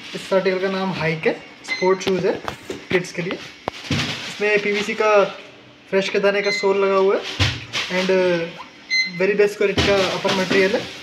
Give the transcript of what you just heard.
इस आर्टिकल का नाम हाइक है, स्पोर्ट शूज़ है किड्स के लिए। इसमें पीवीसी का फ्रेश के दाने का सोल लगा हुआ है एंड वेरी बेस्ट क्वालिटी का अपर मटेरियल है।